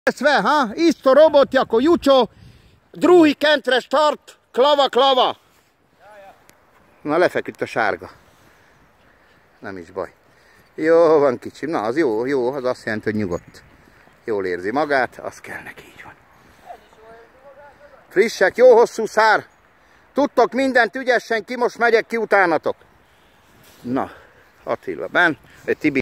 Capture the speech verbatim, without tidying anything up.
Sve, ha? Isto robot ako jučo, drugi kentre start, klava, klava. Na, lefeküdt a sárga. Nem is baj. Jó van, kicsim. Na, az jó, jó, az azt jelenti, hogy nyugodt. Jól érzi magát, az kell neki, így van. Frissek, jó hosszú szár. Tudtok mindent ügyesen ki, most megyek ki utánatok. Na, Attila benn, Tibi.